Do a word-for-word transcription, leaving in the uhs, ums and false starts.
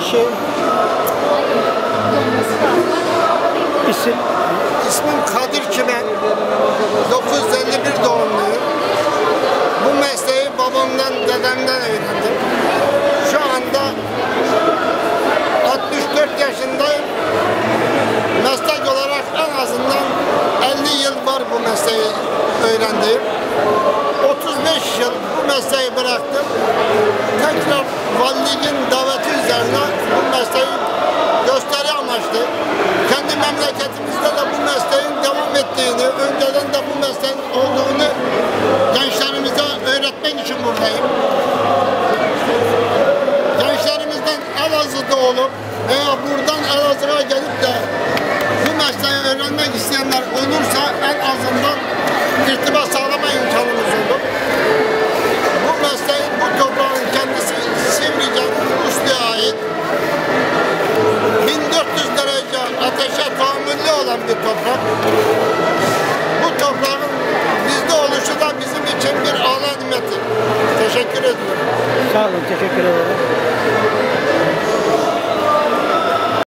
kişi. İsim? İsmim Kadir Çimen. dokuz yüz elli bir doğumluyum. Bu mesleği babamdan, dedemden öğrendim. Şu anda altmış dört yaşındayım. Meslek olarak en azından elli yıl var bu mesleği öğrendiğim. otuz beş yıl bu mesleği bıraktım. Tekrar valiliğin daveti üzerine bu mesleği gösteri amaçlı. Kendi memleketimizde de bu mesleğin devam ettiğini, önceden de bu mesleğin olduğunu gençlerimize öğretmek için buradayım. Gençlerimizden Elazığ'da olup veya buradan Elazığ'a gelip de bu mesleği öğrenmek isteyenler olursa en azından irtibat sağlama imkanımız olur. Bu mesleğin, bu toprağın kendisi Sivrice Uslu'ya ait. bin dört yüz derece ateşe tahammüllü olan bir toprak. Bu toprağın bizde oluşu da bizim için bir âlâ nimeti. Teşekkür ediyorum. Sağ olun, teşekkür ederim.